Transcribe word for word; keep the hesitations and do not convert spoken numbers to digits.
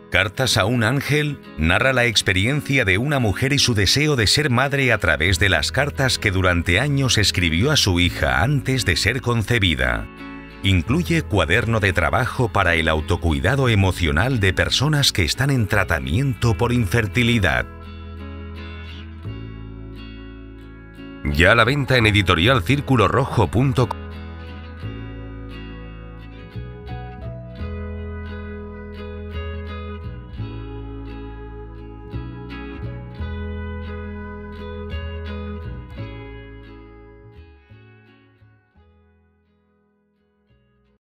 Cartas a un ángel narra la experiencia de una mujer y su deseo de ser madre a través de las cartas que durante años escribió a su hija antes de ser concebida. Incluye cuaderno de trabajo para el autocuidado emocional de personas que están en tratamiento por infertilidad. Ya a la venta en editorial círculo rojo punto com.